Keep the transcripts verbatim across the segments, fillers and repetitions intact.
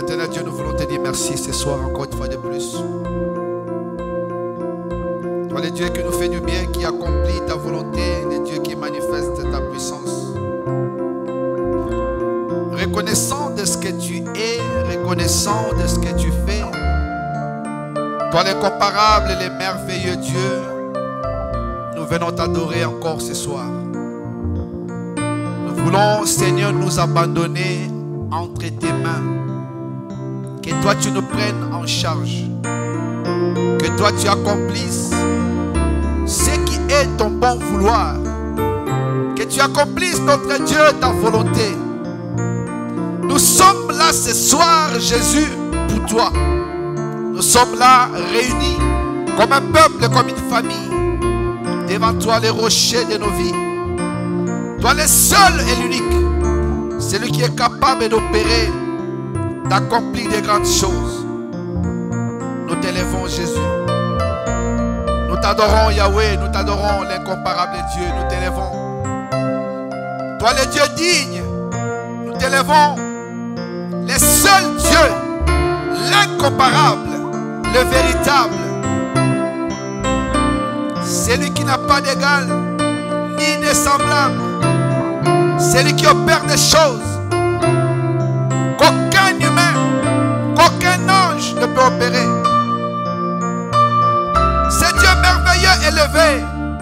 Éternel Dieu, nous voulons te dire merci ce soir encore une fois de plus. Toi le Dieu qui nous fait du bien, qui accomplit ta volonté, le Dieu qui manifeste ta puissance. Reconnaissant de ce que tu es, reconnaissant de ce que tu fais, toi l'incomparable et le merveilleux Dieu, nous venons t'adorer encore ce soir. Nous voulons, Seigneur, nous abandonner entre tes mains. Que toi tu nous prennes en charge. Que toi tu accomplisses ce qui est ton bon vouloir. Que tu accomplisses, notre Dieu, ta volonté. Nous sommes là ce soir, Jésus, pour toi. Nous sommes là réunis comme un peuple, comme une famille. Devant toi, les rochers de nos vies. Toi, le seul et l'unique. Celui qui est capable d'opérer, d'accomplir des grandes choses. Nous t'élèvons, Jésus. Nous t'adorons, Yahweh. Nous t'adorons, l'incomparable Dieu. Nous t'élèvons. Toi, le Dieu digne. Nous t'élèvons. Le seul Dieu, l'incomparable, le véritable. Celui qui n'a pas d'égal, ni de semblable. Celui qui opère des choses qu'aucun humain, qu'aucun ange ne peut opérer. C'est Dieu merveilleux élevé.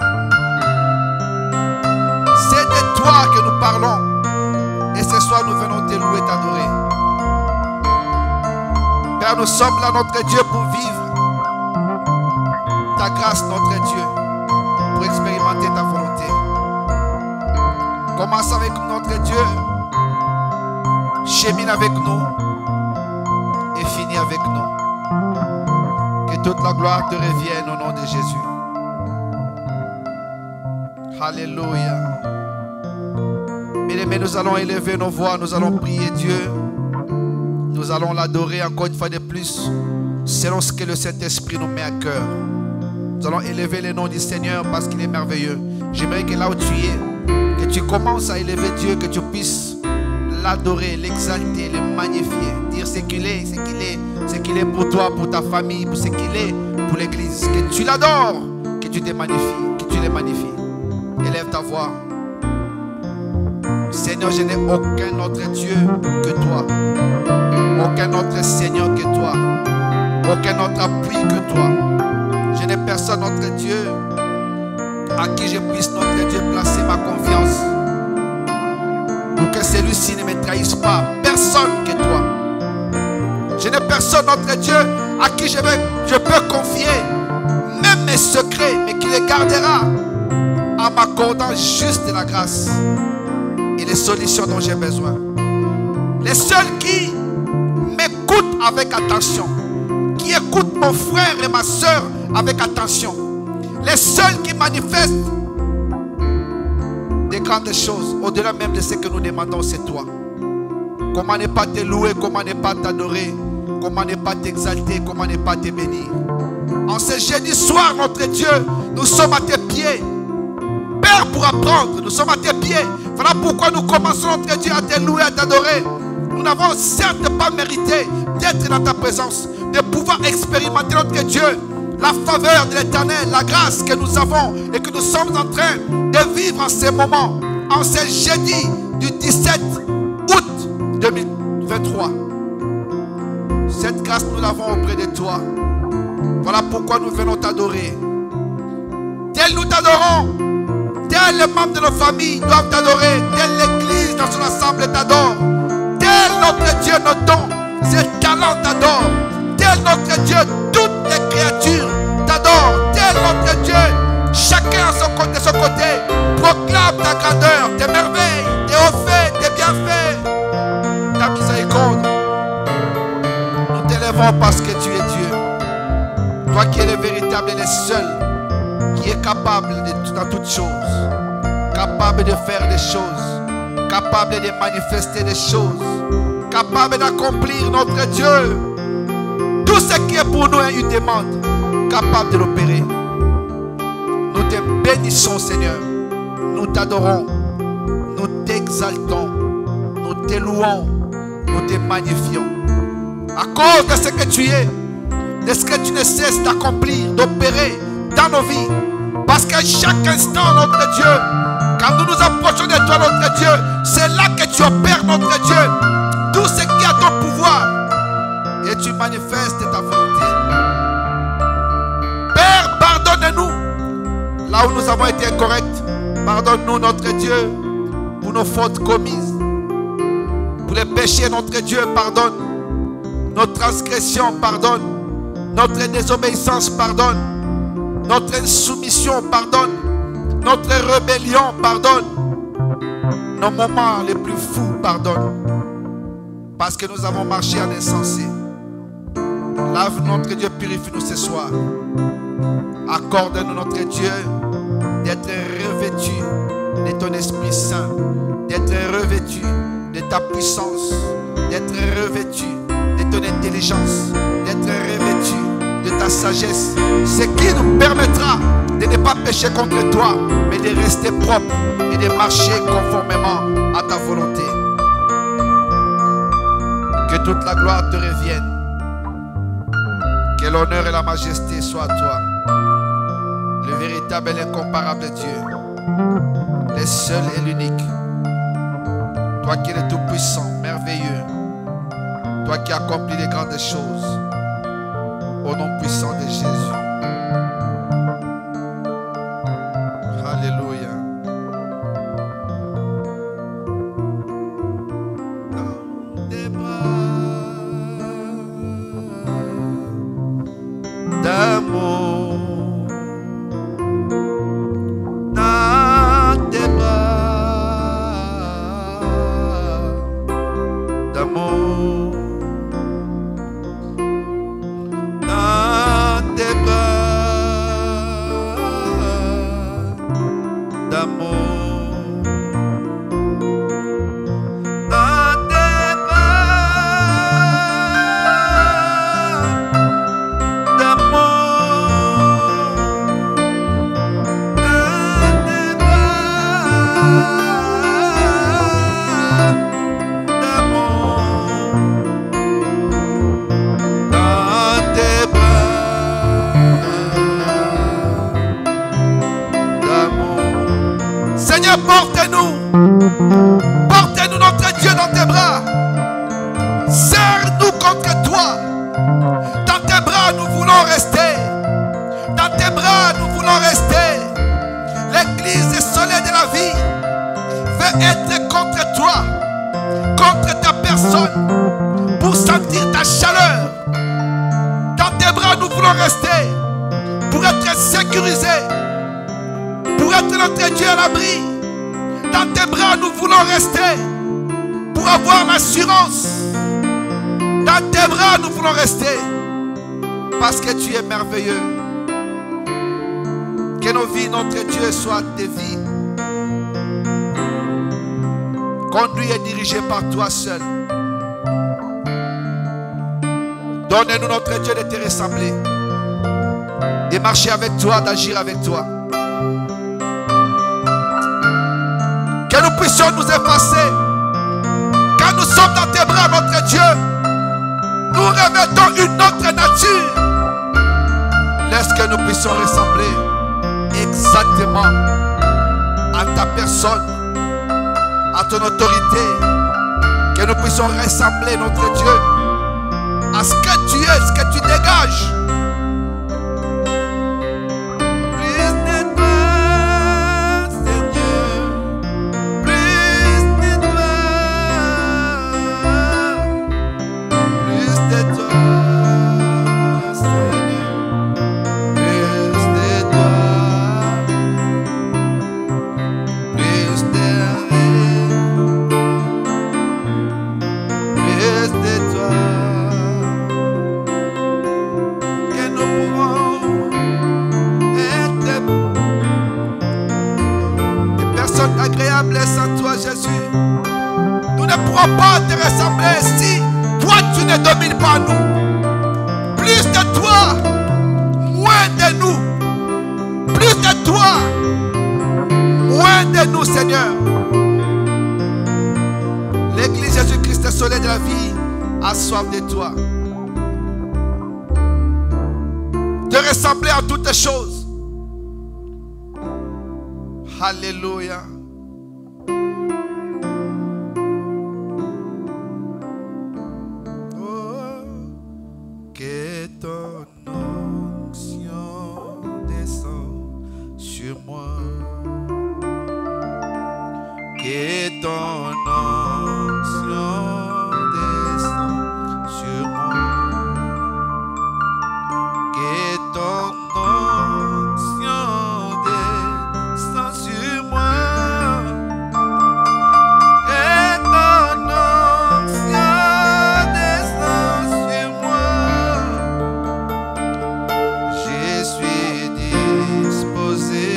C'est de toi que nous parlons. Et ce soir nous venons te louer et t'adorer. Père, nous sommes là, notre Dieu, pour vivre ta grâce, notre Dieu, pour expérimenter ta volonté. Commence avec notre Dieu, chemine avec nous et finis avec nous. Que toute la gloire te revienne au nom de Jésus. Alléluia. Bien-aimés, nous allons élever nos voix, nous allons prier Dieu. Nous allons l'adorer encore une fois de plus, selon ce que le Saint-Esprit nous met à cœur. Nous allons élever le nom du Seigneur parce qu'il est merveilleux. J'aimerais que là où tu es, que tu commences à élever Dieu, que tu puisses l'adorer, l'exalter, le magnifier, dire ce qu'il est, ce qu'il est, ce qu'il est pour toi, pour ta famille, pour ce qu'il est pour l'Église. Que tu l'adores, que tu te magnifies, que tu le magnifies. Élève ta voix. Seigneur, je n'ai aucun autre Dieu que toi. Aucun autre Seigneur que toi. Aucun autre appui que toi. Je n'ai personne, notre Dieu, à qui je puisse, notre Dieu, placer ma confiance. Pour que celui-ci ne me trahisse pas. Personne que toi. Je n'ai personne, notre Dieu, à qui je, vais, je peux confier même mes secrets, mais qui les gardera en m'accordant juste la grâce et les solutions dont j'ai besoin. Les seuls qui m'écoutent avec attention, qui écoutent mon frère et ma soeur avec attention, les seuls qui manifestent des grandes choses, au-delà même de ce que nous demandons, c'est toi. Comment ne pas te louer, comment ne pas t'adorer, comment ne pas t'exalter, comment ne pas te bénir. En ce jeudi soir, notre Dieu, nous sommes à tes pieds. Père, pour apprendre, nous sommes à tes pieds. Voilà pourquoi nous commençons, notre Dieu, à te louer, à t'adorer. Nous n'avons certes pas mérité d'être dans ta présence, de pouvoir expérimenter, notre Dieu, la faveur de l'Éternel, la grâce que nous avons et que nous sommes en train de vivre en ces moments, en ce jeudi du dix-sept août deux mille vingt-trois. Cette grâce, nous l'avons auprès de toi. Voilà pourquoi nous venons t'adorer. Tel nous t'adorons, tel les membres de nos familles doivent t'adorer, tel l'Église dans son assemblée t'adore, tel notre Dieu, nos dons, ses talents t'adorent, tel notre Dieu, toutes les créatures t'adorent, tel notre Dieu, chacun à son côté, de son côté proclame ta grandeur, tes merveilles, tes hauts faits, tes bienfaits, ta miséricorde. Nous t'élèvons parce que tu es Dieu. Toi qui es le véritable et le seul, qui est capable de dans toutes choses, capable de faire des choses, capable de manifester des choses, capable d'accomplir, notre Dieu, tout ce qui est pour nous une demande, capable de l'opérer. Nous te bénissons, Seigneur. Nous t'adorons, nous t'exaltons, nous te louons, nous te magnifions. À cause de ce que tu es, de ce que tu ne cesses d'accomplir, d'opérer dans nos vies. Parce qu'à chaque instant, notre Dieu, quand nous nous approchons de toi, notre Dieu, c'est là que tu opères, notre Dieu, tout ce qui est à ton pouvoir. Et tu manifestes ta volonté. Père, pardonne-nous là où nous avons été incorrects. Pardonne-nous, notre Dieu, pour nos fautes commises. Pour les péchés, notre Dieu, pardonne. Notre transgression, pardonne. Notre désobéissance, pardonne. Notre insoumission, pardonne. Notre rébellion, pardonne. Nos moments les plus fous, pardonne. Parce que nous avons marché en insensé. Lave notre Dieu, purifie-nous ce soir. Accorde-nous, notre Dieu, d'être revêtu de ton Esprit Saint, d'être revêtu de ta puissance, d'être revêtu de ton intelligence, d'être revêtu de ta sagesse, ce qui nous permettra de ne pas pécher contre toi, mais de rester propre et de marcher conformément à ta volonté. Que toute la gloire te revienne. Que l'honneur et la majesté soient à toi, le véritable et l'incomparable Dieu, le seul et l'unique. Toi qui es le tout-puissant, merveilleux, toi qui accomplis les grandes choses, au nom puissant de Jésus. Alléluia. Dans tes bras d'amour, dans tes bras d'amour, dans tes bras d'amour, dans tes bras Seigneur, porte-nous, porte-nous notre Dieu dans tes bras, serre-nous contre toi, dans tes bras nous voulons rester, dans tes bras nous voulons rester. L'église et soleil de la vie veut être contre toi, contre ta personne, pour sentir ta chaleur. Dans tes bras nous voulons rester, pour être sécurisés, pour être notre Dieu à l'abri. Dans tes bras nous voulons rester, pour avoir l'assurance. Dans tes bras nous voulons rester, parce que tu es merveilleux. Que nos vies, notre Dieu, soient des vies conduites et dirigées par toi seul. Donne-nous, notre Dieu, de te ressembler, de marcher avec toi, d'agir avec toi. Que nous puissions nous effacer. Quand nous sommes dans tes bras, notre Dieu, nous revêtons une autre nature. Laisse que nous puissions ressembler exactement à ta personne, à ton autorité. Que nous puissions ressembler, notre Dieu, à ce que tu es, ce que tu dégages. Agréable sans toi, Jésus. Nous ne pourrons pas te ressembler si toi tu ne domines pas nous. Plus de toi, moins de nous. Plus de toi, moins de nous, Seigneur. L'église Jésus-Christ, le soleil de la vie, a soif de toi. de ressembler à toutes choses. Alléluia. Oh, que ton onction descend sur moi. Que ton onction descend sur moi. Que ton onction descend sur moi. Que ton onction descend sur moi. Je suis disposé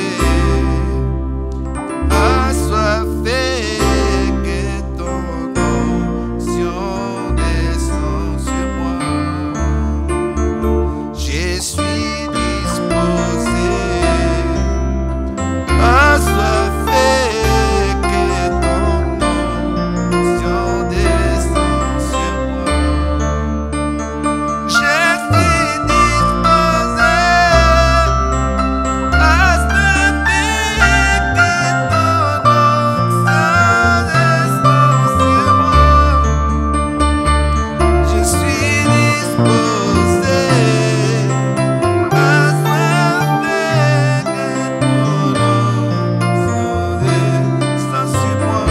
à soiffer. Que ton onction descend sur moi. Je suis disposé à soiffer. Que ton onction descend sur moi. Je suis disposé à soiffer. Que ton onction descend sur moi. Je suis disposé à soiffer. Que ton onction descend sur moi.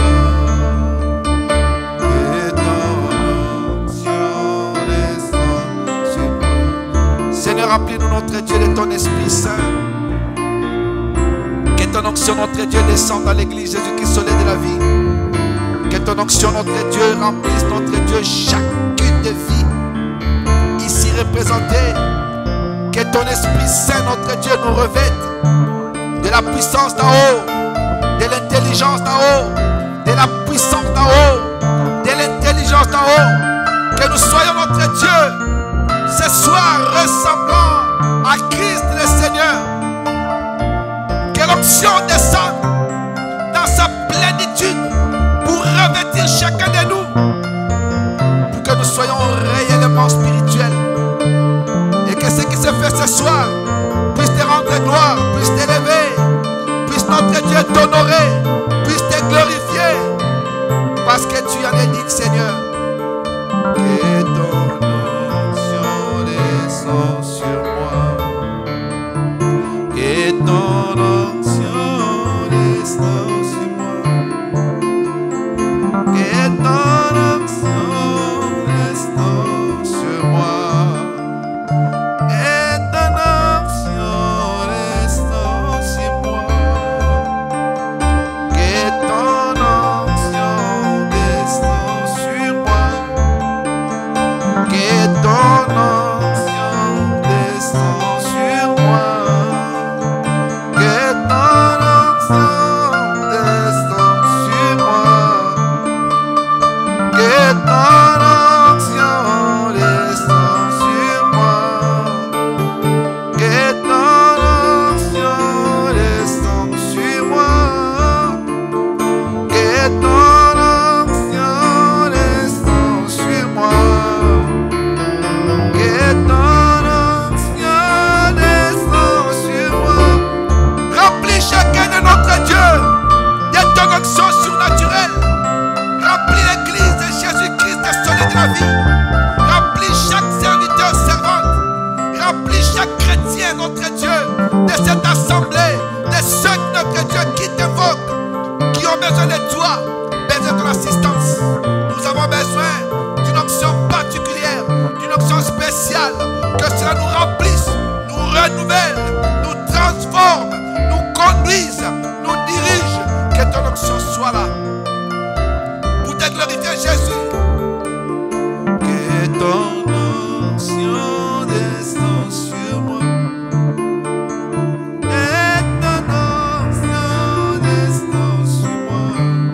Que ton onction descend sur moi. Seigneur, remplis-nous, notre Dieu, de ton Esprit Saint. Que ton onction, notre Dieu, descende dans l'église Jésus-Christ, soleil de la vie. Que ton onction, notre Dieu, remplisse, notre Dieu, chacune des vies ici représentées. Que ton Esprit Saint, notre Dieu, nous revête de la puissance d'en haut, de l'intelligence d'en haut, de la puissance d'en haut, de l'intelligence d'en haut. Que nous soyons, notre Dieu, ce soir ressemblant à Christ le Seigneur. Que l'onction descende dans sa plénitude pour revêtir chacun de nous, pour que nous soyons réellement spirituels. Et que ce qui se fait ce soir puisse te rendre gloire, puisse t'élever, puisse notre Dieu t'honorer, puisse te glorifier, parce que tu en es digne, Seigneur. Que ton onction descend sur moi. Que ton onction descend sur moi. Que ton onction descend sur moi. Que ton onction descend sur moi. Que ton onction descend sur moi. Que ton onction descend sur moi. Que ton onction descend sur moi. Que ton onction descend sur moi. Que ton onction descend sur moi. Que ton onction descend sur moi. Que ton onction descend sur moi. Remplis chacun de notre Dieu de ton onction surnaturelle. Remplis l'église de Jésus-Christ, le soleil de la vie. Remplis chaque serviteur, servante. Remplis chaque chrétien, notre Dieu, de cette assemblée, de ceux, notre Dieu, qui t'invoquent, qui ont besoin de toi, besoin de ton assistance. Nous avons besoin d'une onction particulière, d'une onction spéciale, que cela nous remplisse, nous renouvelle, nous transforme, nous conduise, nous dirige. Que ton onction soit là pour te glorifier, Jésus. Que ton onction descend sur moi. Que ton onction descend sur moi.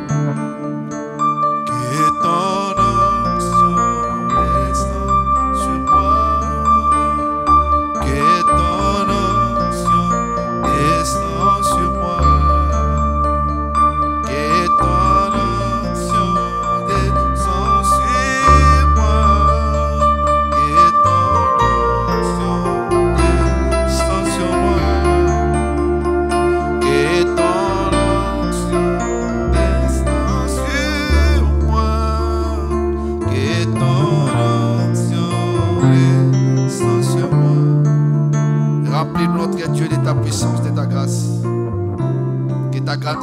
Que ton onction descend sur moi. Que ton onction descend sur moi. Que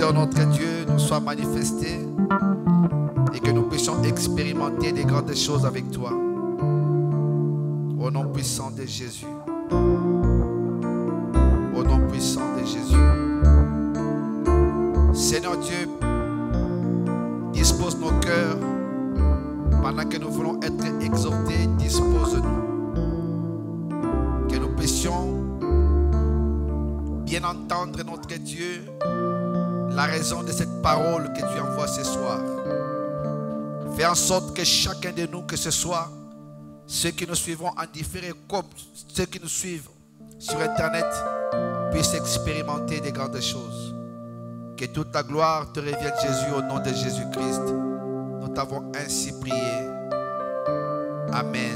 Seigneur notre Dieu nous soit manifesté et que nous puissions expérimenter des grandes choses avec toi. Au nom puissant de Jésus. Au nom puissant de Jésus. Seigneur Dieu, dispose nos cœurs pendant que nous voulons être exhortés. Dispose-nous. Que nous puissions bien entendre, notre Dieu, la raison de cette parole que tu envoies ce soir. Fais en sorte que chacun de nous, que ce soit ceux qui nous suivront en différé comme ceux qui nous suivent sur Internet, puissent expérimenter des grandes choses. Que toute la gloire te revienne, Jésus, au nom de Jésus-Christ. Nous t'avons ainsi prié. Amen.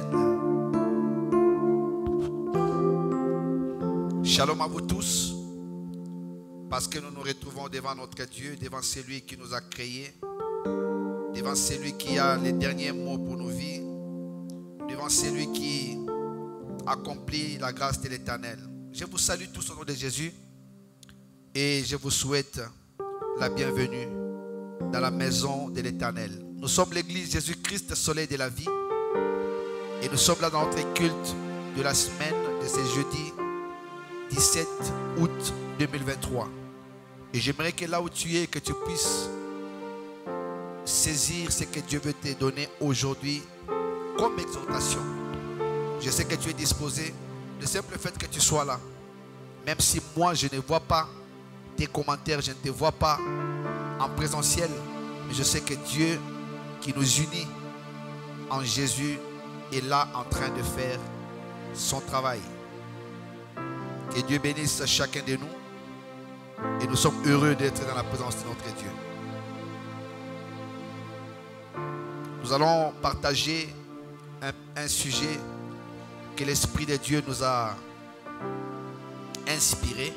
Shalom à vous tous. Parce que nous nous retrouvons devant notre Dieu, devant celui qui nous a créés, devant celui qui a les derniers mots pour nos vies, devant celui qui accomplit la grâce de l'Éternel. Je vous salue tous au nom de Jésus et je vous souhaite la bienvenue dans la maison de l'Éternel. Nous sommes l'église Jésus-Christ, soleil de la vie, et nous sommes là dans notre culte de la semaine de ce jeudi dix-sept août deux mille vingt-trois. Et j'aimerais que là où tu es, que tu puisses saisir ce que Dieu veut te donner aujourd'hui comme exhortation. Je sais que tu es disposé. Le simple fait que tu sois là, même si moi je ne vois pas tes commentaires, je ne te vois pas en présentiel, mais je sais que Dieu qui nous unit en Jésus est là en train de faire son travail. Que Dieu bénisse chacun de nous et nous sommes heureux d'être dans la présence de notre Dieu. Nous allons partager un, un sujet que l'Esprit de Dieu nous a inspiré.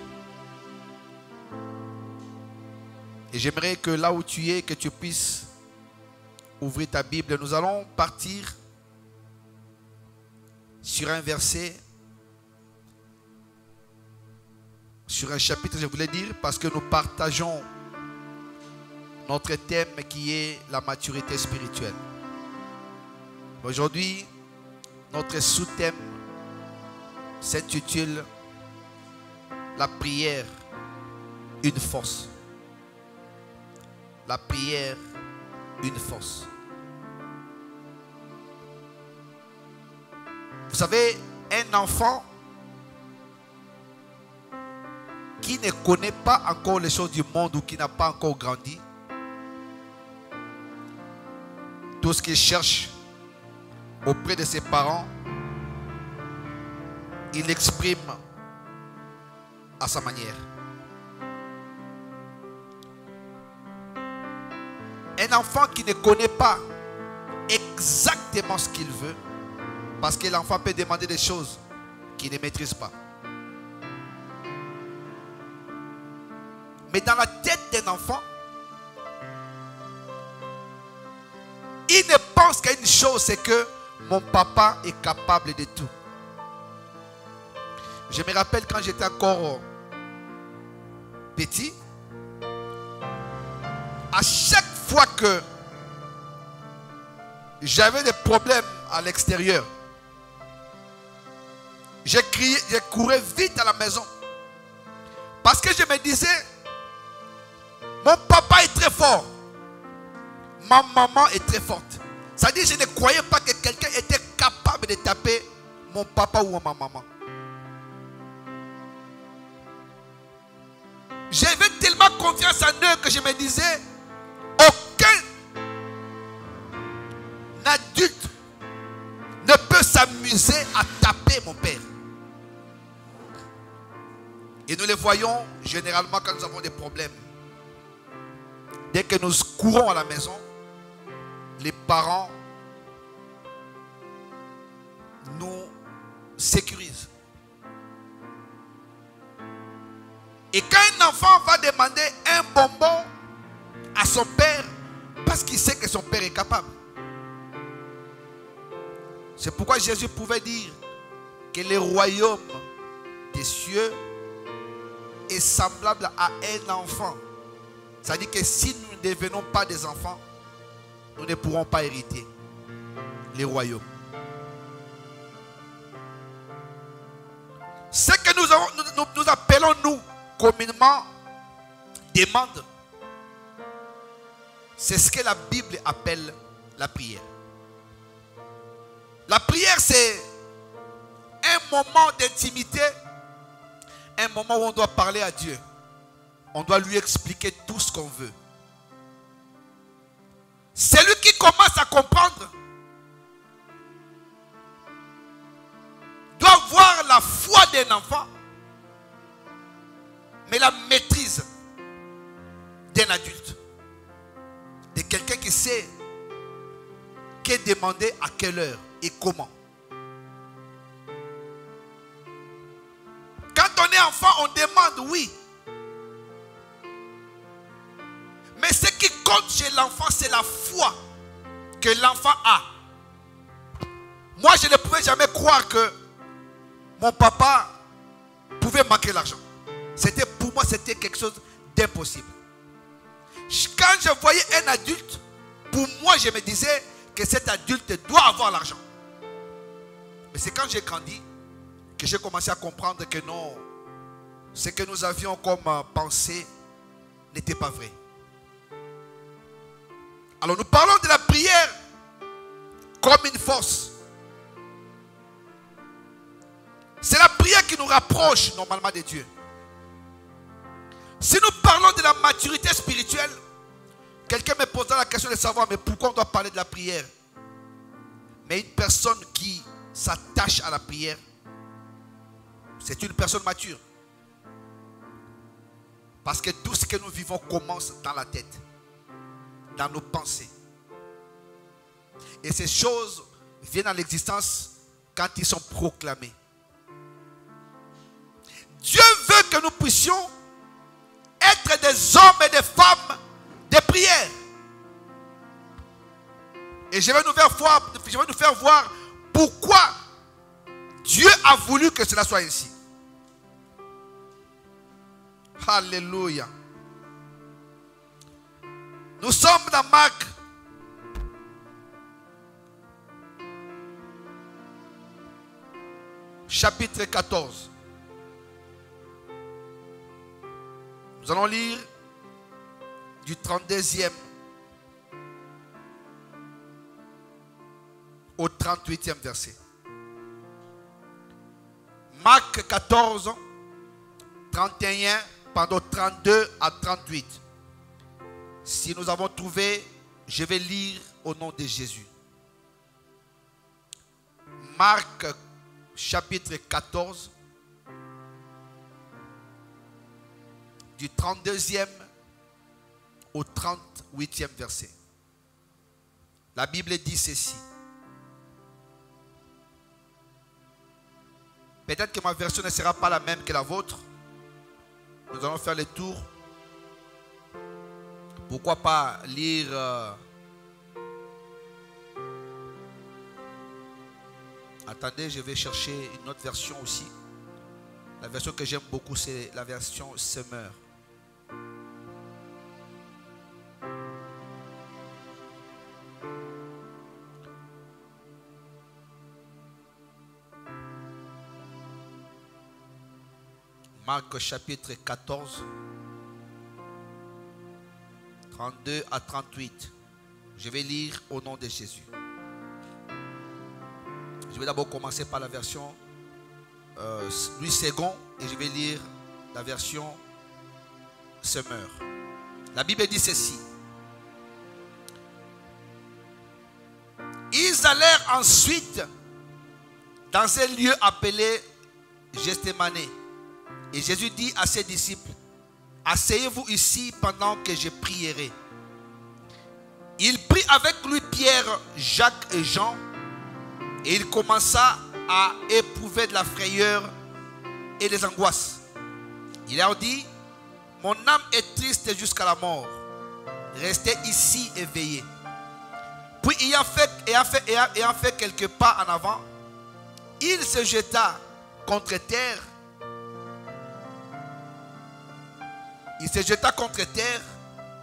Et j'aimerais que là où tu es, que tu puisses ouvrir ta Bible. Nous allons partir sur un verset, sur un chapitre, je voulais dire, parce que nous partageons notre thème qui est la maturité spirituelle. Aujourd'hui, notre sous-thème s'intitule la prière, une force. La prière, une force. Vous savez, un enfant qui ne connaît pas encore les choses du monde ou qui n'a pas encore grandi, tout ce qu'il cherche auprès de ses parents, il l'exprime à sa manière. Un enfant qui ne connaît pas exactement ce qu'il veut, parce que l'enfant peut demander des choses qu'il ne maîtrise pas. Mais dans la tête d'un enfant, il ne pense qu'à une chose, c'est que mon papa est capable de tout. Je me rappelle quand j'étais encore petit, à chaque fois que j'avais des problèmes à l'extérieur, je criais, je courais vite à la maison. Parce que je me disais, mon papa est très fort. Ma maman est très forte. C'est-à-dire, je ne croyais pas que quelqu'un était capable de taper mon papa ou ma maman. J'avais tellement confiance en eux que je me disais, aucun adulte ne peut s'amuser à taper mon père. Et nous les voyons généralement quand nous avons des problèmes. Dès que nous courons à la maison, les parents nous sécurisent. Et quand un enfant va demander un bonbon à son père, parce qu'il sait que son père est capable. C'est pourquoi Jésus pouvait dire que le royaume des cieux est semblable à un enfant Ça dit que si nous ne devenons pas des enfants, nous ne pourrons pas hériter les royaumes. Ce que nous, avons, nous, nous, nous appelons, nous, communément, demande, c'est ce que la Bible appelle la prière. La prière, c'est un moment d'intimité, un moment où on doit parler à Dieu. On doit lui expliquer tout ce qu'on veut. Celui qui commence à comprendre doit voir la foi d'un enfant, mais la maîtrise d'un adulte. De quelqu'un qui sait qu'est demandé à quelle heure et comment. Quand on est enfant, on demande, oui. Mais ce qui compte chez l'enfant, c'est la foi que l'enfant a. Moi, je ne pouvais jamais croire que mon papa pouvait manquer l'argent. C'était, pour moi, c'était quelque chose d'impossible. Quand je voyais un adulte, pour moi, je me disais que cet adulte doit avoir l'argent. Mais c'est quand j'ai grandi que j'ai commencé à comprendre que non, ce que nous avions comme pensée n'était pas vrai. Alors nous parlons de la prière comme une force. C'est la prière qui nous rapproche normalement de Dieu. Si nous parlons de la maturité spirituelle, quelqu'un me posera la question de savoir, mais pourquoi on doit parler de la prière? Mais une personne qui s'attache à la prière, c'est une personne mature. Parce que tout ce que nous vivons commence dans la tête, dans nos pensées. Et ces choses viennent à l'existence quand ils sont proclamés. Dieu veut que nous puissions être des hommes et des femmes de prière. Et je vais nous faire voir, je vais nous faire voir pourquoi Dieu a voulu que cela soit ainsi. Alléluia. Nous sommes dans Marc chapitre quatorze. Nous allons lire du trente-deuxième au trente-huitième verset. Marc quatorze, trente et un, pardon, trente-deux à trente-huit. Si nous avons trouvé, je vais lire au nom de Jésus. Marc chapitre quatorze, du trente-deuxième au trente-huitième verset. La Bible dit ceci. Peut-être que ma version ne sera pas la même que la vôtre. Nous allons faire le tour. Pourquoi pas lire euh... Attendez, je vais chercher une autre version aussi. La version que j'aime beaucoup, c'est la version Semeur. Marc chapitre quatorze, trente-deux à trente-huit. Je vais lire au nom de Jésus. Je vais d'abord commencer par la version euh, Louis second et je vais lire la version Semeur. La Bible dit ceci. Ils allèrent ensuite dans un lieu appelé Gethsémane. Et Jésus dit à ses disciples, asseyez-vous ici pendant que je prierai. Il prit avec lui Pierre, Jacques et Jean, et il commença à éprouver de la frayeur et des angoisses. Il leur dit, mon âme est triste jusqu'à la mort. Restez ici et veillez. Puis ayant fait, ayant fait, ayant fait quelques pas en avant, il se jeta contre terre. Il se jeta contre terre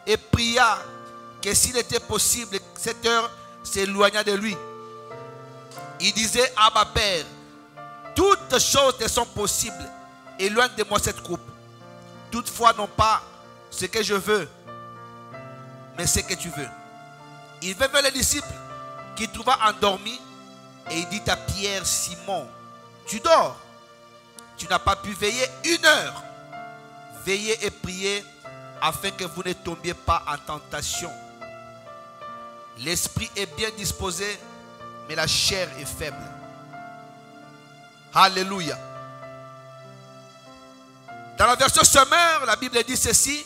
et pria que s'il était possible, cette heure s'éloigna de lui. Il disait, Abba Père, toutes choses te sont possibles, éloigne de moi cette coupe. Toutefois, non pas ce que je veux, mais ce que tu veux. Il vint vers les disciples, qui trouva endormis, et il dit à Pierre, Simon, tu dors, tu n'as pas pu veiller une heure. Veillez et priez, afin que vous ne tombiez pas en tentation. L'esprit est bien disposé, mais la chair est faible. Alléluia. Dans la version sommaire, la Bible dit ceci.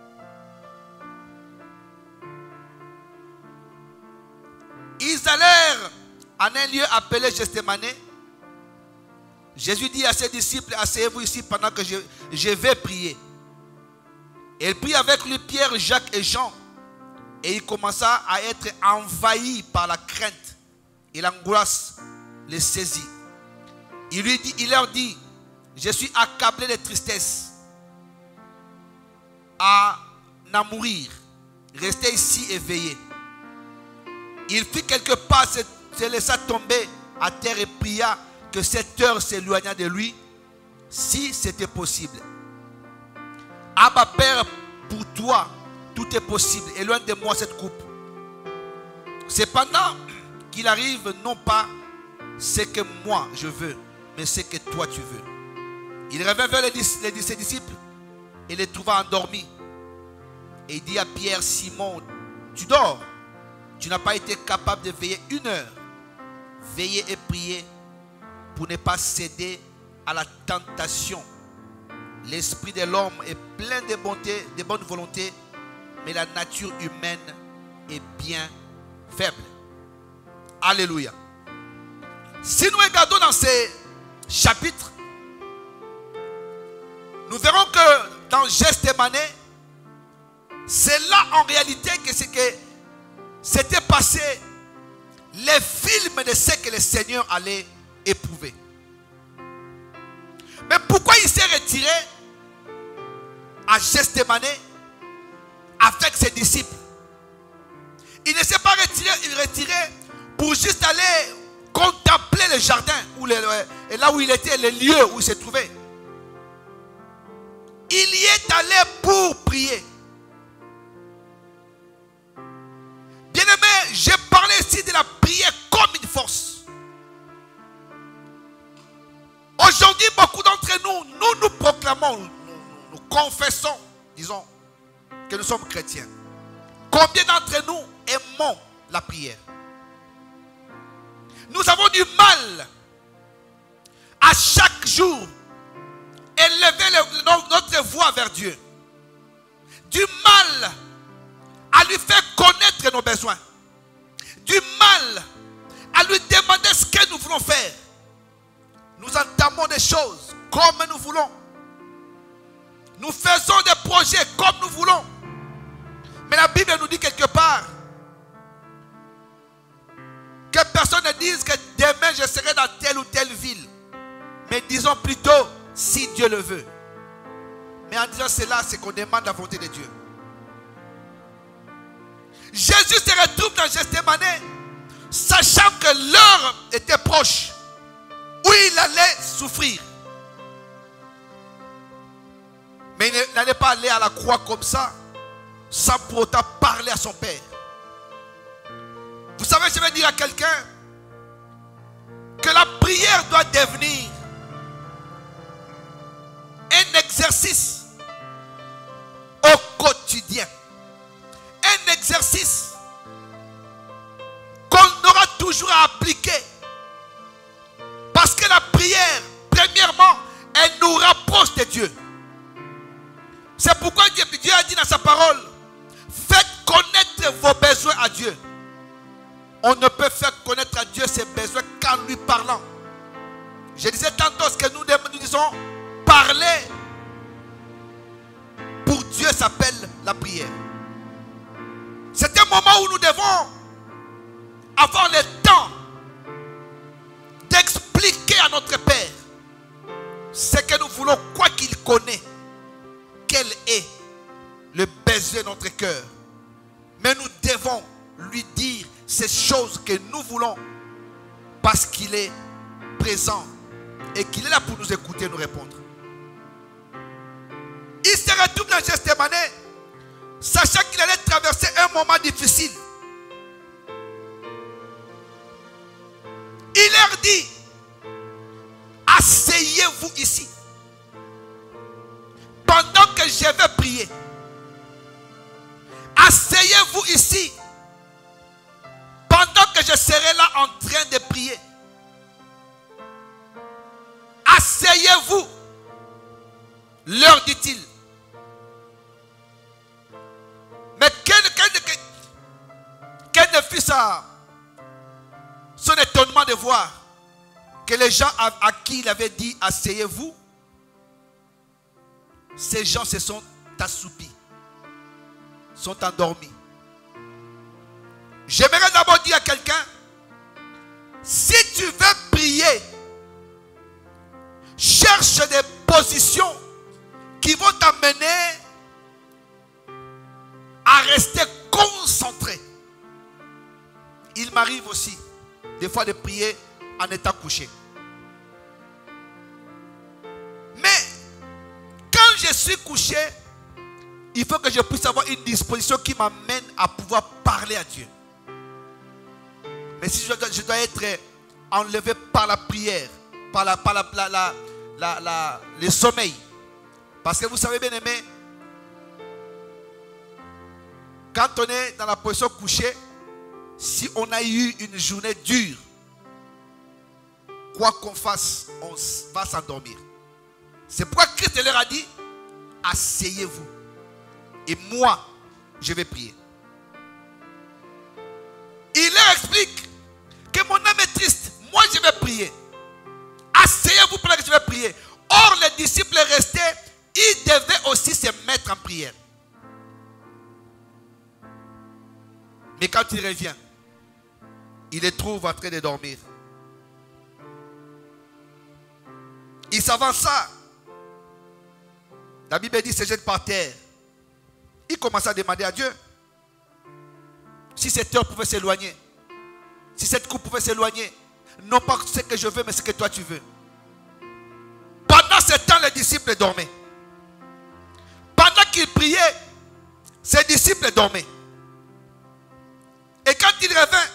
Ils allèrent en un lieu appelé Gethsémane. Jésus dit à ses disciples, asseyez-vous ici pendant que je, je vais prier. Et il prit avec lui Pierre, Jacques et Jean. Et il commença à être envahi par la crainte. Et l'angoisse les saisit. Il, lui dit, il leur dit, je suis accablé de tristesse à n'en mourir. Restez ici et veillez. Il fit quelques pas, se, se laissa tomber à terre et pria que cette heure s'éloignât de lui, si c'était possible. Abba Père, pour toi, tout est possible. Éloigne de moi cette coupe. Cependant, qu'il arrive non pas ce que moi je veux, mais ce que toi tu veux. Il revint vers les, les, ses disciples et les trouva endormis. Et il dit à Pierre, Simon, tu dors, tu n'as pas été capable de veiller une heure. Veillez et priez pour ne pas céder à la tentation. L'esprit de l'homme est plein de bonté, de bonne volonté, mais la nature humaine est bien faible. Alléluia. Si nous regardons dans ces chapitres, nous verrons que dans Gethsémane, c'est là en réalité que c'est que s'était passé les films de ce que le Seigneur allait éprouver. Mais pourquoi il s'est retiré à Gethsémane avec ses disciples? Il ne s'est pas retiré, il retiré pour juste aller contempler le jardin, ou le, et là où il était, le lieu où il se trouvait. Il y est allé pour prier. Bien-aimé, j'ai parlé ici de la prière comme une force. Aujourd'hui, beaucoup d'entre nous, nous nous proclamons, nous, nous, nous confessons, disons, que nous sommes chrétiens. Combien d'entre nous aimons la prière? Nous avons du mal à chaque jour élever le, notre voix vers Dieu. Du mal à lui faire connaître nos besoins. Du mal à lui demander ce que nous voulons faire. Nous entamons des choses comme nous voulons. Nous faisons des projets comme nous voulons. Mais la Bible nous dit quelque part que personne ne dise que demain je serai dans telle ou telle ville. Mais disons plutôt si Dieu le veut. Mais en disant cela, c'est qu'on demande la volonté de Dieu. Jésus se retrouve dans Gethsémane, sachant que l'heure était proche où il allait souffrir. Mais il n'allait pas aller à la croix comme ça, sans pour autant parler à son Père. Vous savez, je vais dire à quelqu'un que la prière doit devenir un exercice au quotidien. Un exercice qu'on aura toujours à appliquer. Parce que la prière, premièrement, elle nous rapproche de Dieu. C'est pourquoi Dieu, Dieu a dit dans sa parole, faites connaître vos besoins à Dieu. On ne peut faire connaître à Dieu ses besoins qu'en lui parlant. Je disais tantôt ce que nous, nous disons, parler pour Dieu s'appelle la prière. C'est un moment où nous devons avoir le temps d'expliquer à notre Père ce que nous voulons, quoi qu'il connaisse, quel est le besoin disposer notre cœur. Mais nous devons lui dire ces choses que nous voulons. Parce qu'il est présent. Et qu'il est là pour nous écouter et nous répondre. Il se retrouve dans Gethsémani, sachant qu'il allait traverser un moment difficile. Il leur dit, asseyez-vous ici. Pendant que je vais prier. Asseyez-vous ici. Pendant que je serai là en train de prier. Asseyez-vous. Leur dit-il. Mais quel, quel, quel, quel ne fut ça, son étonnement de voir que les gens à, à qui il avait dit asseyez-vous, ces gens se sont assoupis, sont endormis. J'aimerais d'abord dire à quelqu'un, si tu veux prier, cherche des positions qui vont t'amener à rester concentré. Il m'arrive aussi des fois de prier en étant couché. Mais quand je suis couché, il faut que je puisse avoir une disposition qui m'amène à pouvoir parler à Dieu. Mais si je dois, je dois être enlevé par la prière, par, la, par la, la, la, la, la, le sommeil. Parce que vous savez bien aimé, quand on est dans la position couchée, si on a eu une journée dure, quoi qu'on fasse, on va s'endormir. C'est pourquoi Christ leur a dit, asseyez-vous. Et moi, je vais prier. Il leur explique que mon âme est triste. Moi, je vais prier. Asseyez-vous pendant que je vais prier. Or, les disciples restaient, ils devaient aussi se mettre en prière. Mais quand il revient, il les trouve en train de dormir. Il s'avança. La Bible dit, se jette par terre. Il commença à demander à Dieu si cette heure pouvait s'éloigner, si cette coupe pouvait s'éloigner, non pas ce que je veux, mais ce que toi tu veux. Pendant ce temps, les disciples dormaient. Pendant qu'il priait, ses disciples dormaient. Et quand il revint,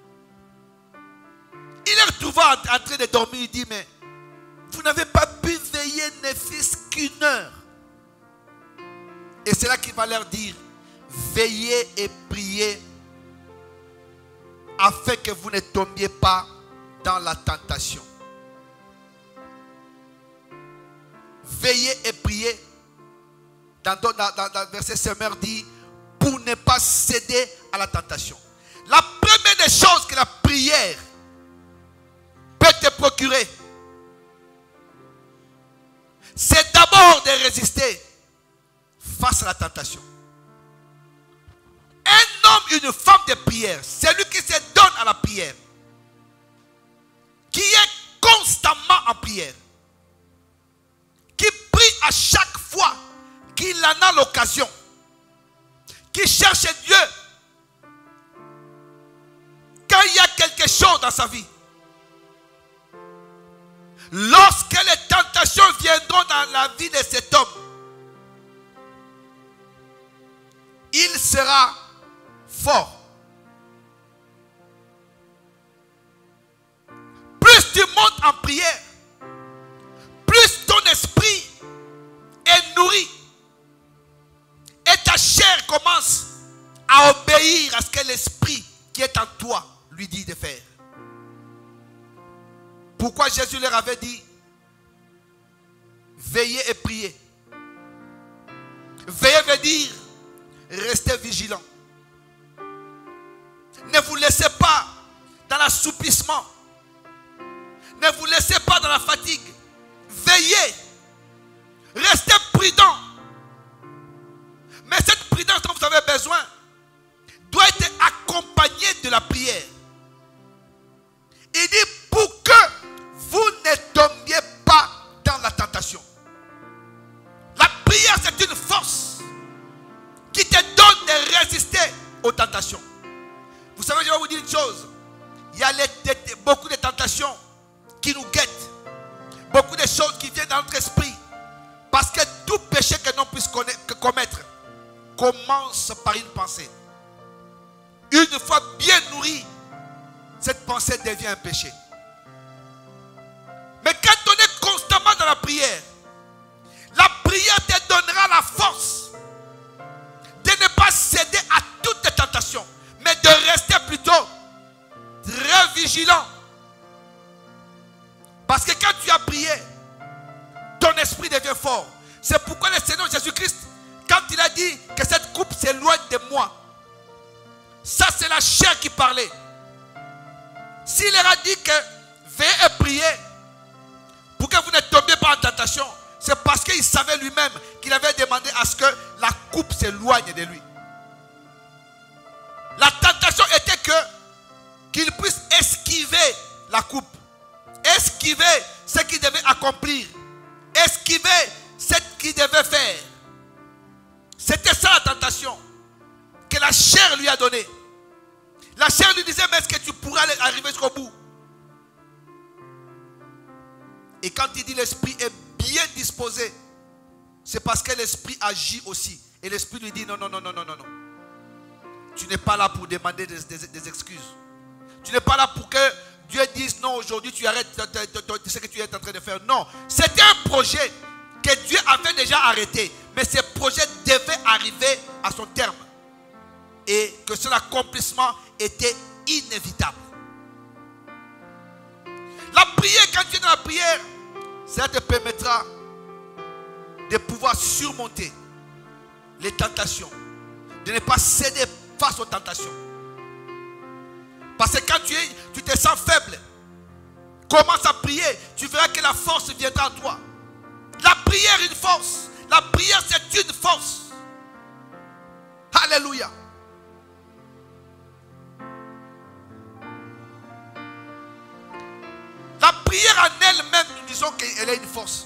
il les retrouva en train de dormir. Il dit, mais vous n'avez pas pu veiller ne fût-ce qu'une heure. Et c'est là qu'il va leur dire, veillez et priez afin que vous ne tombiez pas dans la tentation. Veillez et priez. Dans, dans, dans, dans le verset Seigneur dit, pour ne pas céder à la tentation. La première des choses que la prière peut te procurer, c'est d'abord de résister face à la tentation. Un homme, une femme de prière, celui qui se donne à la prière, qui est constamment en prière, qui prie à chaque fois qu'il en a l'occasion, qui cherche Dieu quand il y a quelque chose dans sa vie. Lorsque les tentations viendront dans la vie de cet homme, il sera fort. Plus tu montes en prière, plus ton esprit est nourri et ta chair commence à obéir à ce que l'esprit qui est en toi lui dit de faire. Pourquoi Jésus leur avait dit, veillez et priez. Veillez veut dire, restez vigilants. Ne vous laissez pas dans l'assoupissement. Ne vous laissez pas dans la fatigue. Veillez. Restez prudents. Mais cette prudence dont vous avez besoin doit être accompagnée de la prière. Il dit pour que vous ne tombiez pas dans la tentation. La prière, c'est une force qui te donne tentations. Vous savez, je vais vous dire une chose. Il y a les, les, beaucoup de tentations qui nous guettent. Beaucoup de choses qui viennent dans notre esprit. Parce que tout péché que l'on puisse commettre commence par une pensée. Une fois bien nourrie, cette pensée devient un péché. Mais quand on est constamment dans la prière, la prière te donnera la force de ne pas céder à toutes les tentations, mais de rester plutôt très vigilant. Parce que quand tu as prié, ton esprit devient fort. C'est pourquoi le Seigneur Jésus-Christ, quand il a dit que cette coupe s'éloigne de moi, ça c'est la chair qui parlait. S'il leur a dit que veillez et priez pour que vous ne tombiez pas en tentation, c'est parce qu'il savait lui-même qu'il avait demandé à ce que la coupe s'éloigne de lui. La tentation était que qu'il puisse esquiver la coupe, esquiver ce qu'il devait accomplir, esquiver ce qu'il devait faire. C'était ça la tentation que la chair lui a donnée. La chair lui disait, mais est-ce que tu pourras arriver jusqu'au bout? Et quand il dit l'esprit est bien disposé, c'est parce que l'esprit agit aussi. Et l'esprit lui dit, non, non, non, non, non, non, non. Tu n'es pas là pour demander des, des, des excuses. Tu n'es pas là pour que Dieu dise, non, aujourd'hui tu arrêtes ce que tu es en train de faire. Non, c'était un projet que Dieu avait déjà arrêté. Mais ce projet devait arriver à son terme. Et que son accomplissement était inévitable. La prière, quand tu es dans la prière, ça te permettra de pouvoir surmonter les tentations. De ne pas céder face aux tentations. Parce que quand tu, es, tu te sens faible, commence à prier, tu verras que la force viendra à toi. La prière est une force. La prière c'est une force. Alléluia. La prière en elle-même, nous disons qu'elle est une force.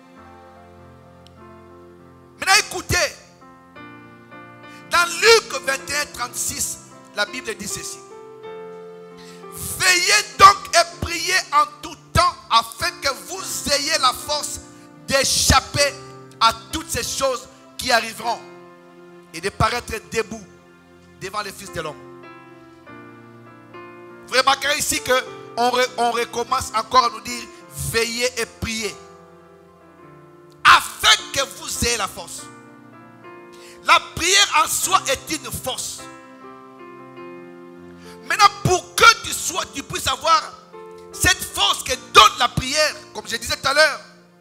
Maintenant écoutez. Dans Luc vingt et un, trente-six, la Bible dit ceci. Veillez donc et priez en tout temps afin que vous ayez la force d'échapper à toutes ces choses qui arriveront et de paraître debout devant le Fils de l'homme. Vous remarquerez ici qu'on on recommence encore à nous dire veillez et priez afin que vous ayez la force. La prière en soi est une force. Maintenant, pour que tu sois, tu puisses avoir cette force que donne la prière, comme je disais tout à l'heure,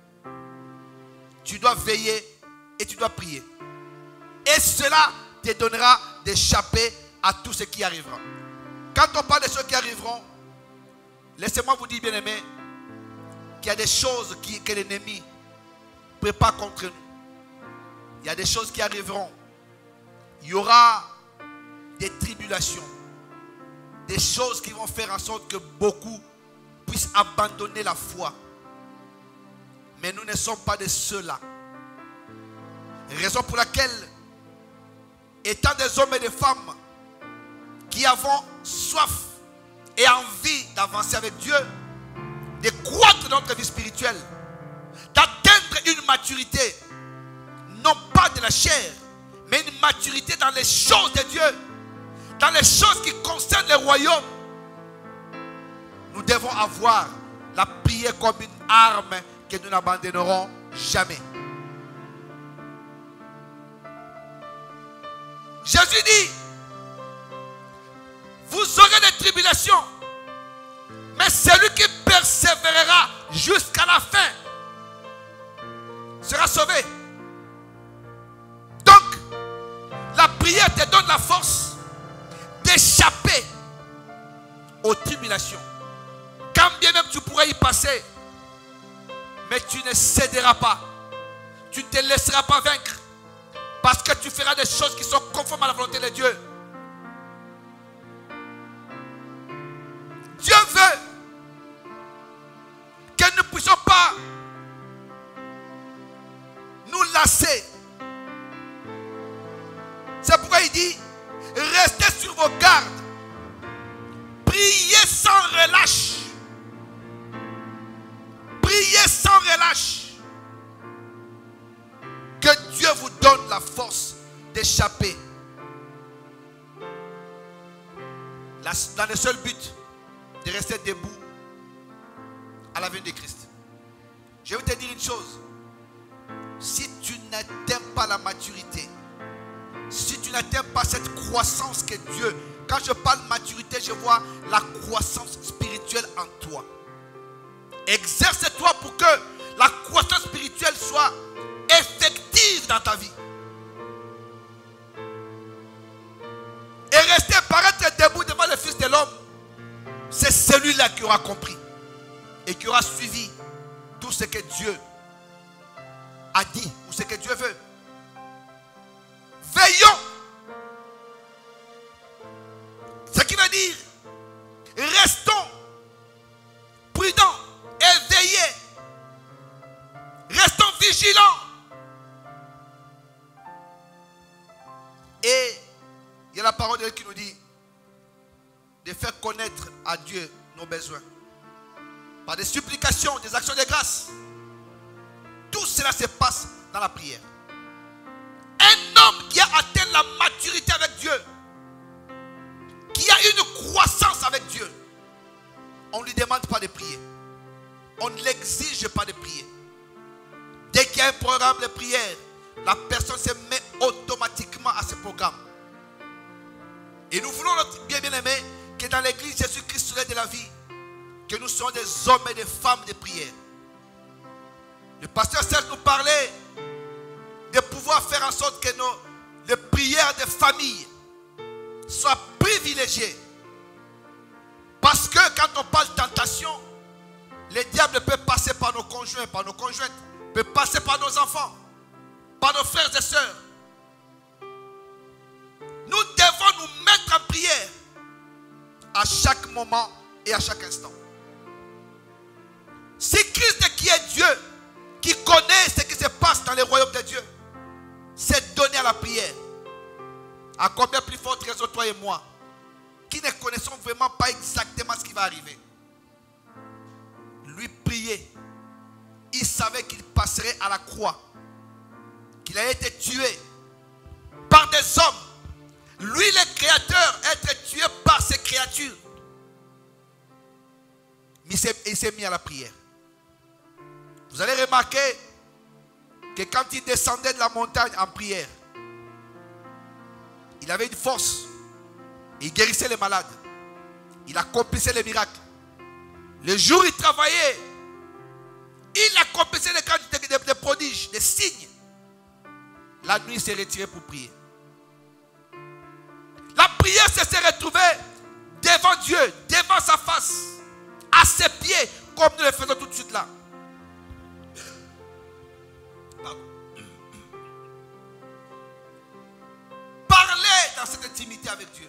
tu dois veiller et tu dois prier. Et cela te donnera d'échapper à tout ce qui arrivera. Quand on parle de ce qui arriveront, laissez-moi vous dire, bien aimé, qu'il y a des choses qui, que l'ennemi prépare contre nous. Il y a des choses qui arriveront. Il y aura des tribulations. Des choses qui vont faire en sorte que beaucoup puissent abandonner la foi. Mais nous ne sommes pas de ceux-là. Raison pour laquelle, étant des hommes et des femmes qui avons soif et envie d'avancer avec Dieu, de croître dans notre vie spirituelle, d'atteindre une maturité, non pas de la chair, mais une maturité dans les choses de Dieu, dans les choses qui concernent le royaume. Nous devons avoir la prière comme une arme que nous n'abandonnerons jamais. Jésus dit, vous aurez des tribulations, mais celui qui persévérera jusqu'à la fin sera sauvé. Donc, la prière te donne la force d'échapper aux tribulations. Quand bien même tu pourrais y passer, mais tu ne céderas pas. Tu ne te laisseras pas vaincre. Parce que tu feras des choses qui sont conformes à la volonté de Dieu. Dieu veut que nous ne puissions pas nous lasser. C'est pourquoi il dit, restez sur sur vos gardes. Priez sans relâche. Priez sans relâche. Que Dieu vous donne la force d'échapper. Dans le seul but de rester debout à la venue de Christ. Je vais te dire une chose. Si tu n'atteins pas la maturité, si tu n'atteins pas cette croissance que Dieu, quand je parle maturité, je vois la croissance spirituelle en toi. Exerce-toi pour que la croissance spirituelle soit effective dans ta vie. Et rester paraître debout devant le Fils de l'homme, c'est celui-là qui aura compris et qui aura suivi tout ce que Dieu a dit ou ce que Dieu veut. Veillons. Ce qui veut dire restons prudents, éveillés, restons vigilants. Et il y a la parole de Dieu qui nous dit de faire connaître à Dieu nos besoins par des supplications, des actions de grâce. Tout cela se passe dans la prière. Un homme qui a atteint la maturité avec Dieu, qui a une croissance avec Dieu, on ne lui demande pas de prier. On ne l'exige pas de prier. Dès qu'il y a un programme de prière, la personne se met automatiquement à ce programme. Et nous voulons, notre bien bien aimé, que dans l'église Jésus-Christ soleil de la vie, que nous soyons des hommes et des femmes de prière. Le pasteur Serge nous parlait de pouvoir faire en sorte que nos les prières de famille soient privilégiées. Parce que quand on parle de tentation, le diable peut passer par nos conjoints, par nos conjointes, peut passer par nos enfants, par nos frères et sœurs. Nous devons nous mettre en prière à chaque moment et à chaque instant. Si Christ qui est Dieu, qui connaît ce qui se passe dans les royaumes de Dieu, s'est donné à la prière, à combien plus forte raison toi et moi, qui ne connaissons vraiment pas exactement ce qui va arriver. Lui prier, il savait qu'il passerait à la croix, qu'il allait être tué par des hommes. Lui, le Créateur, être tué par ses créatures. Mais il s'est mis à la prière. Vous allez remarquer que quand il descendait de la montagne en prière, il avait une force. Il guérissait les malades. Il accomplissait les miracles. Le jour où il travaillait, il accomplissait les quantités de, de prodiges, des signes. La nuit, il s'est retiré pour prier. La prière, c'est se retrouver devant Dieu, devant sa face, à ses pieds, comme nous le faisons tout de suite là. Pardon. Parler dans cette intimité avec Dieu.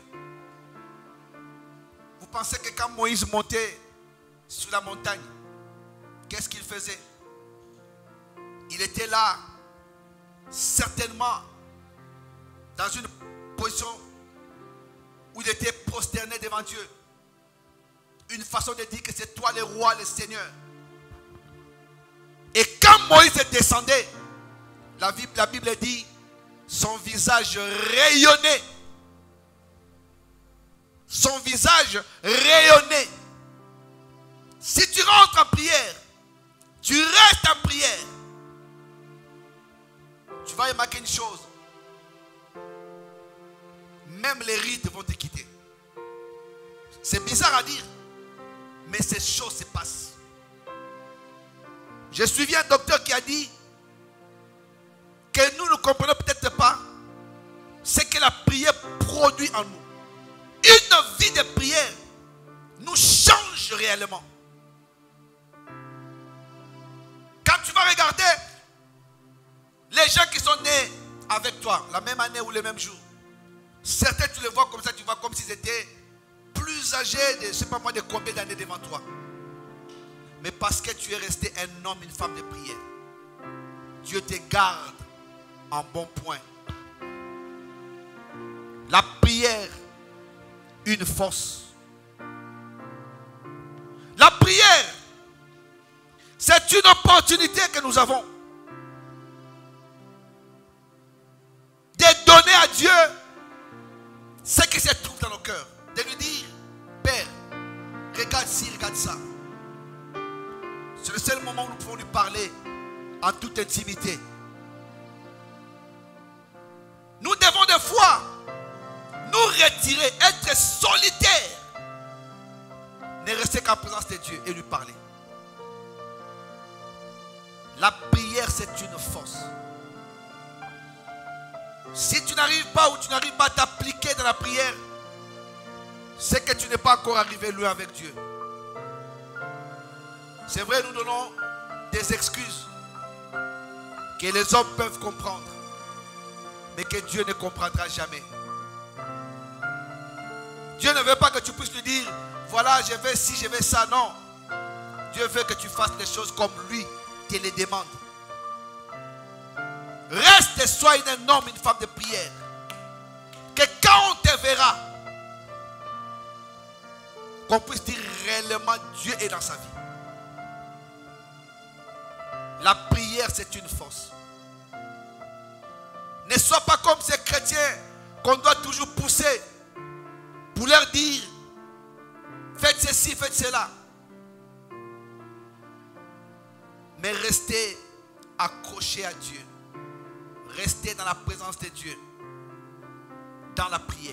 Vous pensez que quand Moïse montait sur la montagne, qu'est-ce qu'il faisait? Il était là, certainement, dans une position où il était prosterné devant Dieu. Une façon de dire que c'est toi le roi, le Seigneur. Et quand Moïse descendait, la Bible, la Bible dit, son visage rayonnait. Son visage rayonnait. Si tu rentres en prière, tu restes en prière, tu vas remarquer une chose. Même les rides vont te quitter. C'est bizarre à dire, mais ces choses se passent. J'ai suivi un docteur qui a dit que nous ne comprenons peut-être pas ce que la prière produit en nous. Une vie de prière nous change réellement. Quand tu vas regarder les gens qui sont nés avec toi, la même année ou le même jour, certains tu les vois comme ça, tu vois comme s'ils étaient plus âgés de, je ne sais pas moi, de combien d'années devant toi. Mais parce que tu es resté un homme, une femme de prière, Dieu te garde en bon point. La prière une force. La prière, c'est une opportunité que nous avons de donner à Dieu ce qui se trouve dans nos cœurs. De lui dire, Père, regarde ci, regarde ça. C'est le seul moment où nous pouvons lui parler en toute intimité. Nous devons des fois nous retirer, être solitaires, ne rester qu'en présence de Dieu et lui parler. La prière, c'est une force. Si tu n'arrives pas ou tu n'arrives pas à t'appliquer dans la prière, c'est que tu n'es pas encore arrivé loin avec Dieu. C'est vrai, nous donnons des excuses que les hommes peuvent comprendre, mais que Dieu ne comprendra jamais. Dieu ne veut pas que tu puisses lui dire, voilà, je vais ci, je vais ça. Non. Dieu veut que tu fasses les choses comme lui te les demande. Reste et sois un homme, une femme de prière. Que quand on te verra, qu'on puisse dire réellement Dieu est dans sa vie. La prière, c'est une force. Ne sois pas comme ces chrétiens qu'on doit toujours pousser pour leur dire faites ceci, faites cela. Mais restez accrochés à Dieu. Restez dans la présence de Dieu. Dans la prière.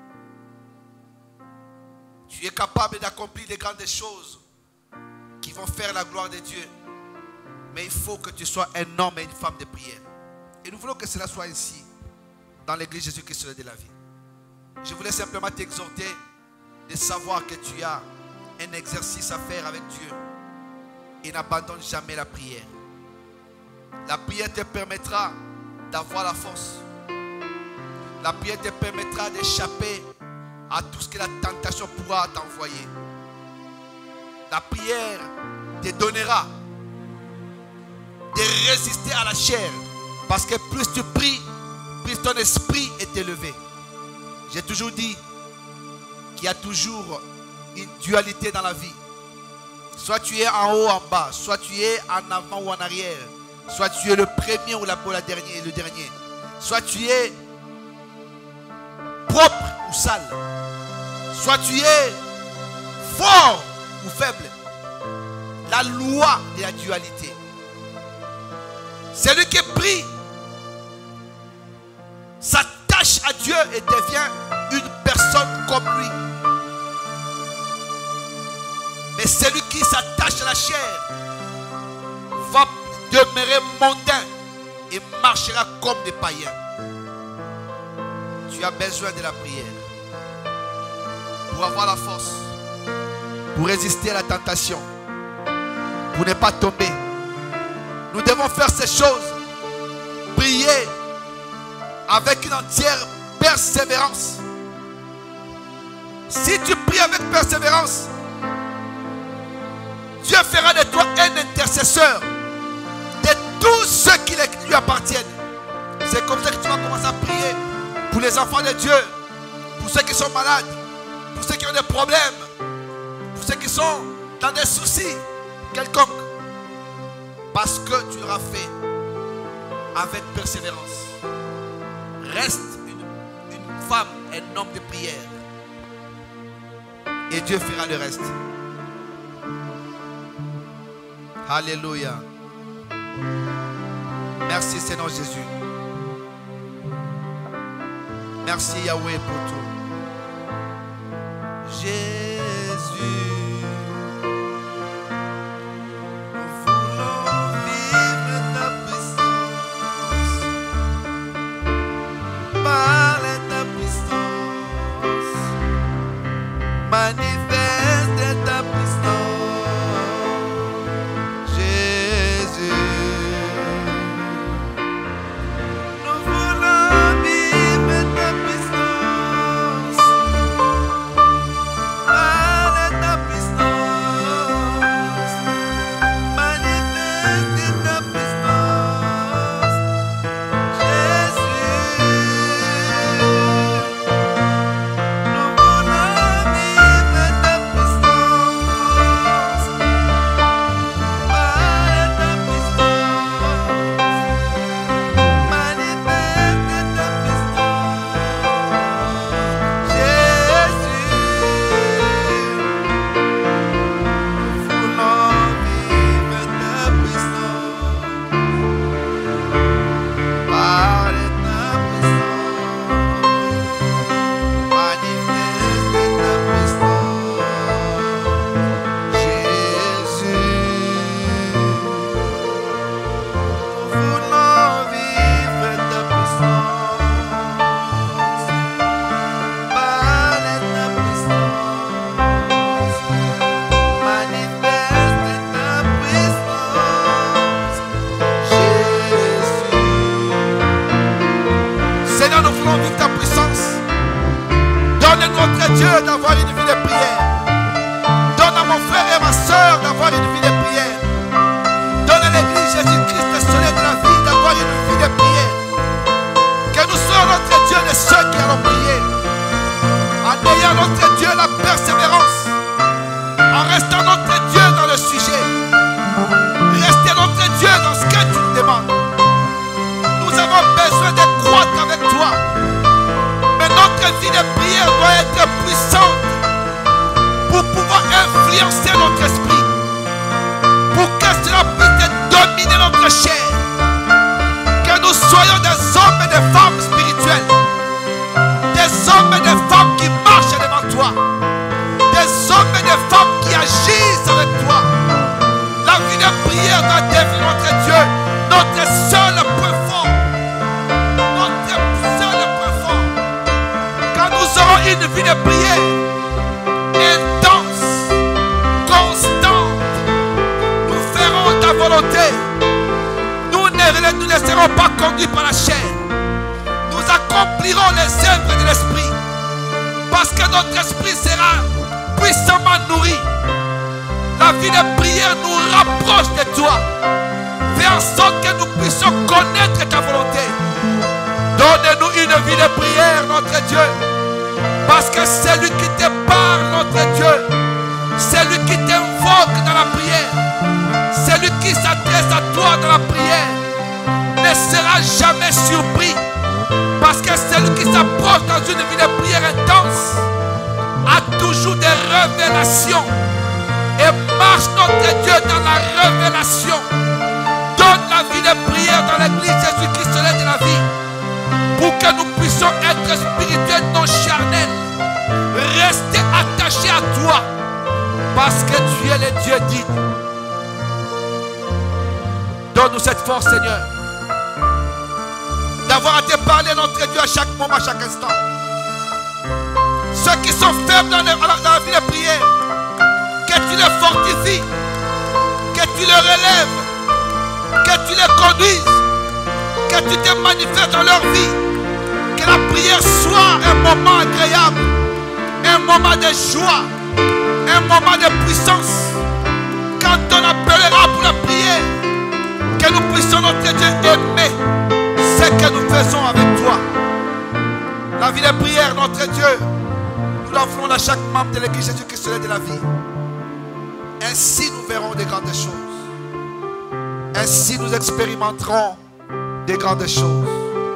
Tu es capable d'accomplir des grandes choses qui vont faire la gloire de Dieu. Mais il faut que tu sois un homme et une femme de prière. Et nous voulons que cela soit ainsi dans l'église Jésus-Christ de la vie. Je voulais simplement t'exhorter de savoir que tu as un exercice à faire avec Dieu. Et n'abandonne jamais la prière. La prière te permettra d'avoir la force. La prière te permettra d'échapper à tout ce que la tentation pourra t'envoyer. La prière te donnera de résister à la chair. Parce que plus tu pries, plus ton esprit est élevé. J'ai toujours dit qu'il y a toujours une dualité dans la vie. Soit tu es en haut, en bas. Soit tu es en avant ou en arrière. Soit tu es le premier ou la, la dernière, le dernier. Soit tu es propre ou sale. Soit tu es fort ou faible. La loi de la dualité. Celui qui prie s'attache à Dieu et devient une personne comme lui. Mais celui qui s'attache à la chair va demeurer mondain et marchera comme des païens. Tu as besoin de la prière pour avoir la force, pour résister à la tentation, pour ne pas tomber. Nous devons faire ces choses, prier avec une entière persévérance. Si tu pries avec persévérance, Dieu fera de toi un intercesseur de tous ceux qui lui appartiennent. C'est comme ça que tu vas commencer à prier pour les enfants de Dieu, pour ceux qui sont malades, pour ceux qui ont des problèmes, pour ceux qui sont dans des soucis quelconques. Parce que tu l'auras fait avec persévérance. Reste une, une femme, un homme de prière. Et Dieu fera le reste. Alléluia. Merci Seigneur Jésus. Merci Yahweh pour tout. Jésus. Manifeste ta puissance, Jésus. Nous voulons vivre ta puissance, par ta puissance, manifeste ta puissance, Jésus. Nous voulons Dieu d'avoir une vie de prière. Donne à mon frère et à ma soeur d'avoir une vie de prière. Donne à l'église Jésus-Christ, le soleil de la vie, d'avoir une vie de prière. Que nous soyons notre Dieu de ceux qui allons prier. En ayant notre Dieu la persévérance. En restant notre Dieu dans le sujet. Rester notre Dieu dans ce que tu nous demandes. Nous avons besoin de croître avec toi. Mais notre vie de prière doit être puissante pour pouvoir influencer notre esprit. Pour que cela puisse dominer notre chair. Que nous soyons des hommes et des femmes spirituelles. Des hommes et des femmes qui marchent devant toi. Des hommes et des femmes qui agissent avec toi. La vie de prière doit devenir notre Dieu, notre seul point fort. Notre seul point fort. Quand nous aurons une vie de prière intense, constante, nous ferons ta volonté. Nous ne nous laisserons pas conduire par la chair. Nous accomplirons les œuvres de l'esprit. Parce que notre esprit sera puissamment nourri. La vie de prière nous rapproche de toi. Fais en sorte que nous puissions connaître ta volonté. Donne-nous une vie de prière, notre Dieu. Parce que c'est lui qui te parle, notre Dieu. C'est lui qui t'invoque dans la prière. C'est lui qui s'adresse à toi dans la prière. Ne sera jamais surpris. Parce que celui qui s'approche dans une vie de prière intense a toujours des révélations. Et marche notre Dieu dans la révélation. Donne la vie de prière dans l'église Jésus-Christ, soleil de la vie. Pour que nous puissions être spirituels, non charnels. Rester attachés à toi. Parce que tu es le Dieu digne. Donne-nous cette force, Seigneur. D'avoir à te parler, notre Dieu, à chaque moment, à chaque instant. Ceux qui sont faibles dans, les, dans la vie de prière, que tu les fortifies, que tu les relèves, que tu les conduises, que tu te manifestes dans leur vie, que la prière soit un moment agréable, un moment de joie, un moment de puissance. Quand on appellera pour la prière, que nous puissions, notre Dieu, aimer ce que nous faisons avec toi. La vie de prière, notre Dieu, nous l'offrons à chaque membre de l'église Jésus-Christ de la vie. Ainsi nous verrons des grandes choses. Ainsi nous expérimenterons des grandes choses.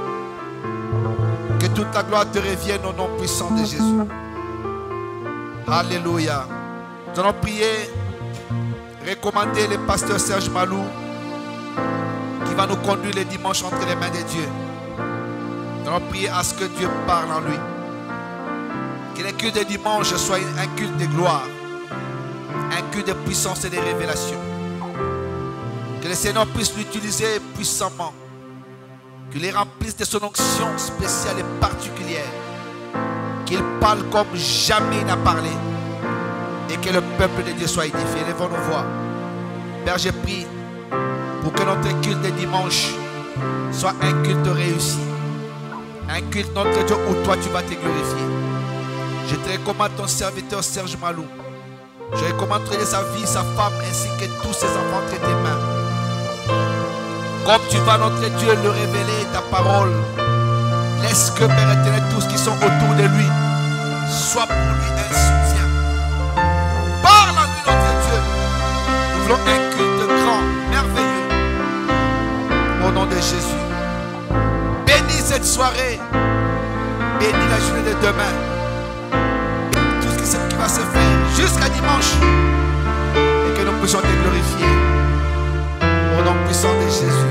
Que toute la gloire te revienne au nom puissant de Jésus. Alléluia. Nous allons prier, recommander le pasteur Serge Malou qui va nous conduire les dimanches entre les mains de Dieu. Nous allons prier à ce que Dieu parle en lui. Que le culte de dimanche soit un culte de gloire, un culte de puissance et de révélation. Que le Seigneur puisse l'utiliser puissamment. Qu'il les remplisse de son onction spéciale et particulière. Qu'il parle comme jamais il n'a parlé. Et que le peuple de Dieu soit édifié. Lèvons nos voix. Père, je prie pour que notre culte de dimanche soit un culte réussi. Un culte, notre Dieu, où toi tu vas te glorifier. Je te recommande ton serviteur Serge Malou. Je recommande sa vie, sa femme ainsi que tous ses enfants entre tes mains. Comme tu vas, notre Dieu, le révéler, ta parole. Laisse que, Père éternel, tous qui sont autour de lui soient pour lui un soutien. Parle à lui, notre Dieu. Nous voulons un culte grand, merveilleux. Au nom de Jésus. Bénis cette soirée. Bénis la journée de demain. Bénis tout ce qui va se faire jusqu'à dimanche. Et que nous puissions te glorifier. Au nom puissant de Jésus.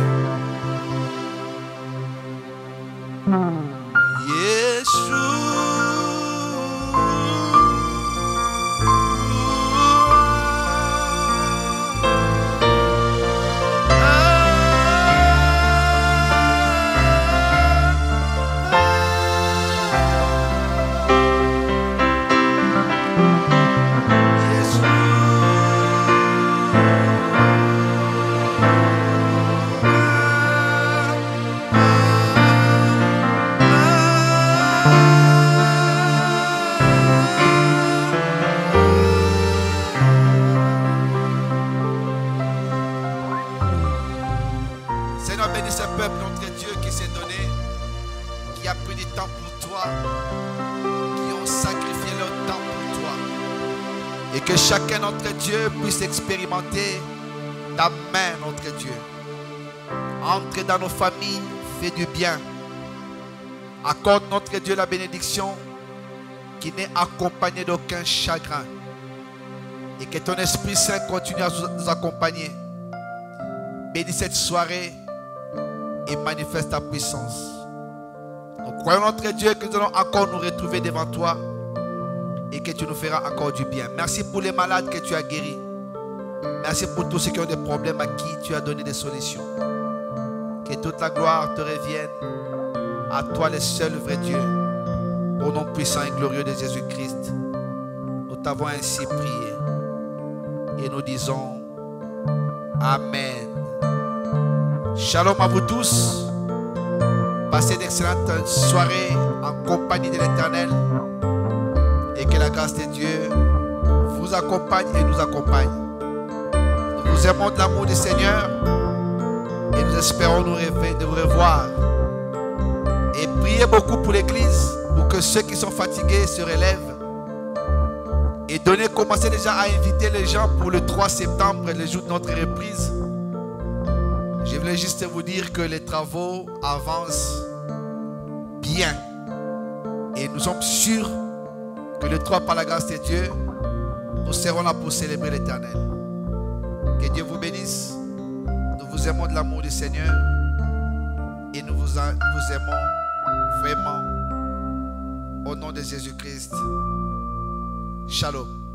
du temps pour toi, qui ont sacrifié leur temps pour toi. Et que chacun d'entre Dieu puisse expérimenter ta main, notre Dieu. Entre dans nos familles, fais du bien. Accorde, notre Dieu, la bénédiction qui n'est accompagnée d'aucun chagrin. Et que ton Esprit Saint continue à nous accompagner. Bénis cette soirée et manifeste ta puissance. Nous croyons, notre Dieu, que nous allons encore nous retrouver devant toi et que tu nous feras encore du bien. Merci pour les malades que tu as guéris. Merci pour tous ceux qui ont des problèmes à qui tu as donné des solutions. Que toute la gloire te revienne. À toi, le seul vrai Dieu. Au nom puissant et glorieux de Jésus-Christ. Nous t'avons ainsi prié. Et nous disons Amen. Shalom à vous tous. Passez d'excellentes soirées en compagnie de l'Éternel. Et que la grâce de Dieu vous accompagne et nous accompagne. Nous vous aimons de l'amour du Seigneur. Et nous espérons nous rêver de vous revoir. Et priez beaucoup pour l'Église. Pour que ceux qui sont fatigués se relèvent. Et donnez, commencez déjà à inviter les gens pour le trois septembre, le jour de notre reprise. Je voulais juste vous dire que les travaux avancent bien. Et nous sommes sûrs que le trois, par la grâce de Dieu, nous serons là pour célébrer l'Éternel. Que Dieu vous bénisse. Nous vous aimons de l'amour du Seigneur. Et nous vous, vous aimons vraiment. Au nom de Jésus-Christ. Shalom.